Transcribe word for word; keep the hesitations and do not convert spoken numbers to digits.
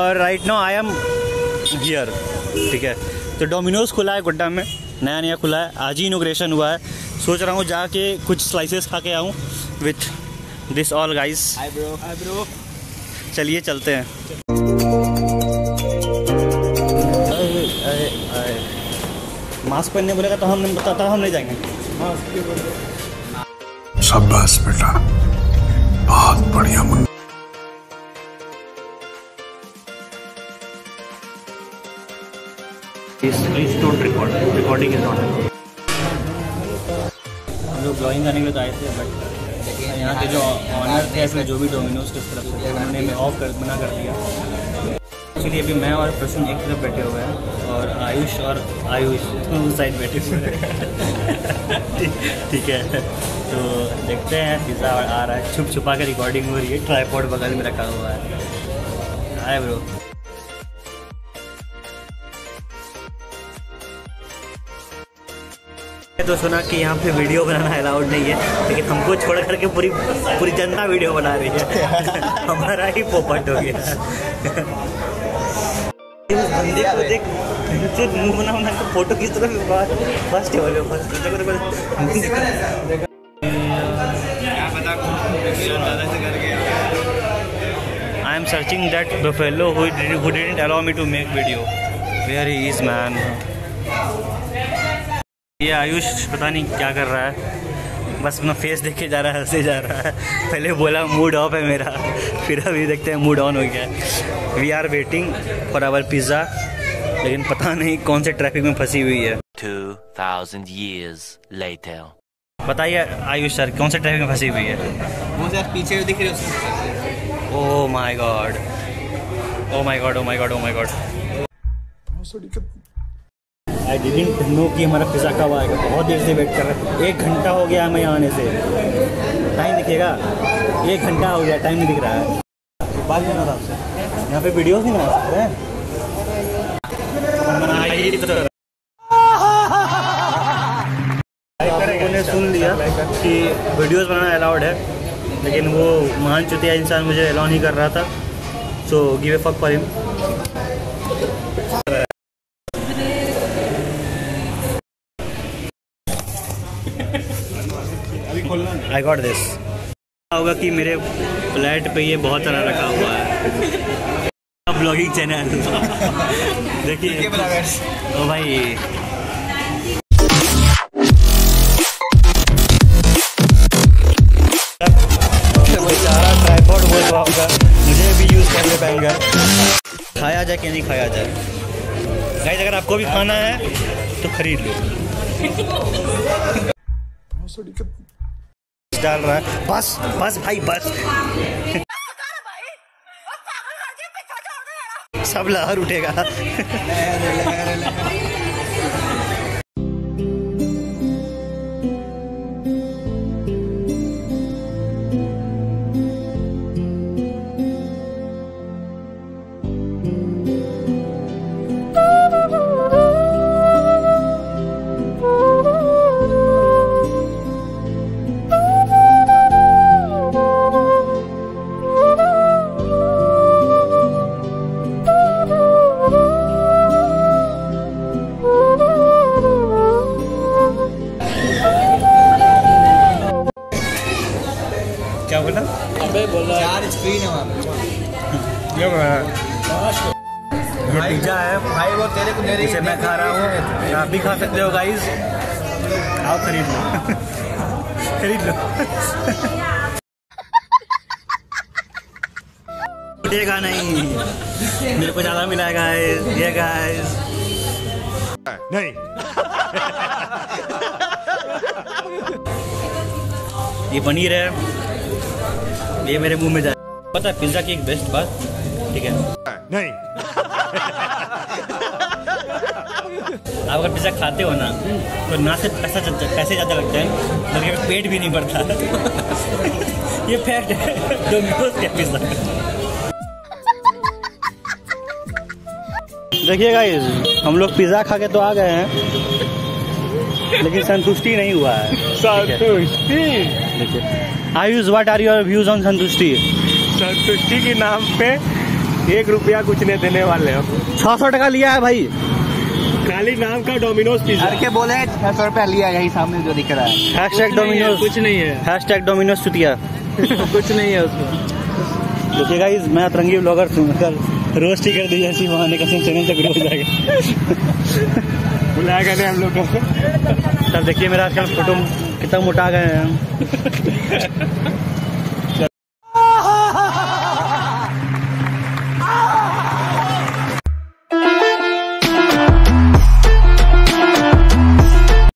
और right now I am here, ठीक है। तो डोमिनोज खुला है गोड्डा में, नया नया खुला है, आज ही इनोग्रेशन हुआ है। सोच रहा हूँ जाके कुछ स्लाइसेस खा के आऊँ with this all guys. Hi bro, hi bro. चलिए चलते हैं। मास्क पहनने बोलेगा तो हम नहीं बताता, हम नहीं जाएंगे। शाबाश बेटा, बहुत बढ़िया मन। Recording is not. हम लोग ब्लॉगिंग करने के लिए तो आए थे, बट यहाँ के जो ऑनर थे फिर जो भी डोमिनोज की तरफ से थे उन्होंने हमें ऑफ कर मना कर दिया। एक्चुअली अभी मैं और प्रसून एक तरफ बैठे हुए हैं और आयुष और आयुष उस साइड बैठे हुए हैं। ठीक है, तो देखते हैं पिज़्ज़ा आ रहा है, छुप छुपा के रिकॉर्डिंग हो रही है, ट्राइपॉड बगल में रखा हुआ है। Hi bro. तो सुना कि यहाँ पे वीडियो बनाना अलाउड नहीं है, लेकिन हमको छोड़ करके पूरी पूरी जनता वीडियो बना रही है। हमारा ही पोपट हो गया। बंदे को देख, मुंह बना बना के फोटो किस तरह फर्स्ट टेबल पे first. I am searching that the fellow who didn't allow me to make video. Where he is man. ये आयुष पता नहीं क्या कर रहा है, बस अपना फेस देख के जा रहा है, हंसे जा रहा है। पहले बोला मूड ऑफ है मेरा, फिर अभी देखते हैं मूड ऑन हो गया है। We are waiting for our pizza, लेकिन पता नहीं कौन से ट्रैफिक में फंसी हुई है। Two thousand years later। बताइए आयुष सर, कौन से ट्रैफिक में फंसी हुई है? वो सर पीछे दिख रही है। Oh my god, oh my god, oh my god, oh my god. I didn't know कि हमारा पिज़्ज़ा कब आएगा। बहुत देर से वेट कर रहे हैं, एक घंटा हो गया हमें आने से। टाइम दिखेगा? एक घंटा हो गया, टाइम नहीं दिख रहा है। बात नहीं होता आपसे, यहाँ पे वीडियोस नहीं बना सकते हैं। लोगों ने सुन लिया कि वीडियोस बनाना अलाउड है, लेकिन वो महान चुतिया इंसान मुझे अलाउ नहीं कर रहा था। So give a fuck for him. I got this. होगा कि मेरे फ्लैट पे ये बहुत सारा रखा हुआ है। ब्लॉगिंग चैनल देखिए ओ भाई। बेचारा ट्राइपॉड बोल रहा होगा, मुझे भी यूज़ करने पाएंगे। खाया जाए कि नहीं खाया जाए गाइस? अगर आपको भी खाना है तो खरीद लो। डाल रहा है, बस बस भाई बस। सब लहर उठेगा। क्या बोला? अबे बोला चार स्क्रीन है वहाँ पे। ये पिज़्ज़ा है भाई, वो तेरे को मेरे इसे मैं खा रहा हूँ, आप भी खा सकते हो गाइस। आओ खरीद लो। खरीद लो। उठेगा नहीं, मेरे को ज़्यादा मिला है गाइस। ये गाइस नहीं। ये पनीर है, ये मेरे मुंह में जाए। पता है पिज़्ज़ा की एक बेस्ट बात, ठीक है नहीं। आप अगर पिज़्ज़ा खाते हो ना तो ना सिर्फ पैसा पैसे ज़्यादा लगते हैं, बल्कि पेट भी नहीं भरता। ये फैक्ट है डोमिनोज का पिज़्ज़ा। देखिए गाइस, हम लोग पिज़्ज़ा खा के तो आ गए हैं, लेकिन संतुष्टि नहीं हुआ है। संतुष्टि देखिए। Ayush, what are your views on Santushti? Santushti के नाम पे एक रुपया कुछ नहीं देने वाले हो। छह सौ टका लिया है भाई, खाली नाम का डोमिनोज पिज्जा। घर के बोले छह सौ रुपया लिया, यही सामने जो दिख रहा है। हैशटैग डोमिनोज, कुछ नहीं है, हैशटैग डोमिनोज चुतिया। कुछ नहीं है उसमें। देखिए गाइस, मैं अतरंगी ब्लॉगर हूँ, कल रोस्ट ही कर दी ऐसी बहाने का चैनल तक ग्रो हो जाएगा। बुलाएगा नहीं हम लोग को। तब देखिए मेरा आजकल फोटो कितना मोटा गए हैं।